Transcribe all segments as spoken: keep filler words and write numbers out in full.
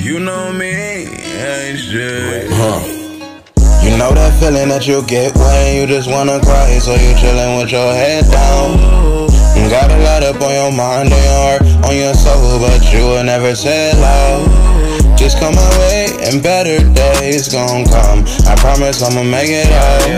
You know me, ain't shit. Huh. You know that feeling that you get when you just wanna cry, so you chillin' with your head down. Got a lot up on your mind, on your heart, on your soul, but you will never say it loud. Just come my way and better days gon' come. I promise I'ma make it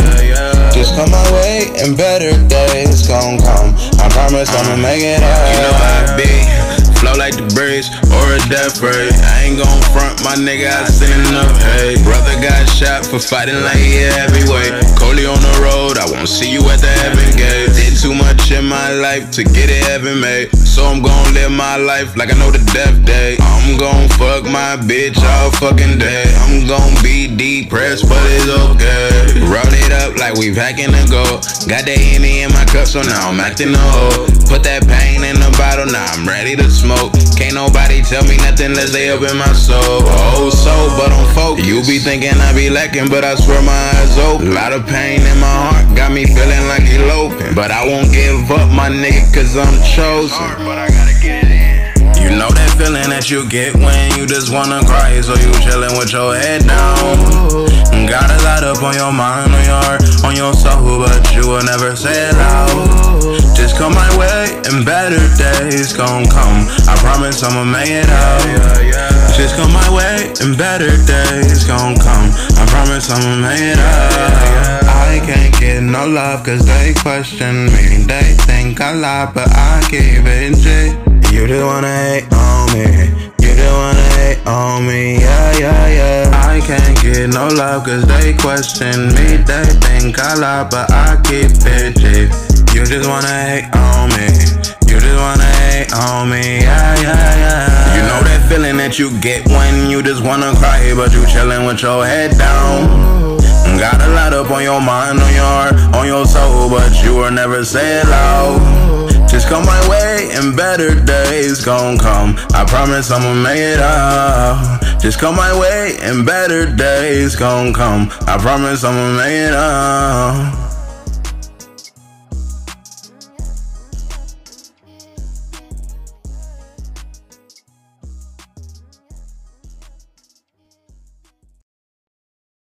out. Just come my way and better days gon' come. I promise I'ma make it out. You know how I be. Flow like the breeze or a death ray. I ain't gon' front, my nigga, I seen enough hate. Brother got shot for fighting like he a heavyweight. Coley on the road, I won't see you at the heaven gate. Did too much in my life to get it heaven made. So I'm gon' live my life like I know the death day. I'm gon' fuck my bitch all fucking day. I'm gon' be depressed, but it's okay. Roll it up like we packing to go. Got that Henny in my cup, so now I'm acting a hoe. Put that pain in the bottle, now I'm ready to smoke. Can't nobody tell me nothing unless they up in my soul. Oh, so, but I'm focused. You be thinking I be lacking, but I swear my eyes open. A lot of pain in my heart, got me feeling like eloping. But I won't give up, my nigga, cause I'm chosen. But I gotta get it in. You know that feeling that you get when you just wanna cry, so you chillin' with your head down. Got a lot up on your mind, on your heart, on your soul, but you will never say it loud. Just come my way and better days gon' come. I promise I'ma make it out. Just come my way and better days gon' come. I promise I'ma make it out. I can't get no love cause they question me. They think I lie but I keep it G. You just wanna hate on me. You just wanna hate on me, yeah, yeah, yeah. I can't get no love cause they question me. They think I lie but I keep it G. You just wanna hate on me. You just wanna hate on me, yeah, yeah, yeah. You know that feeling that you get when you just wanna cry, but you chillin' with your head down. Got a lot up on your mind, on your heart, on your soul, but you will never say it loud. Just come my way and better days gon' come. I promise I'ma make it out. Just come my way and better days gon' come. I promise I'ma make it out.